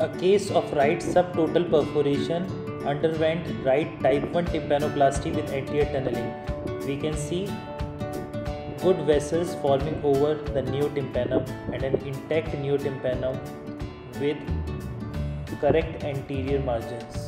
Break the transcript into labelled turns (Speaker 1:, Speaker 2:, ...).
Speaker 1: A case of right subtotal perforation underwent right type 1 tympanoplasty with anterior tunneling. We can see good vessels forming over the neotympanum and an intact neotympanum with correct anterior margins.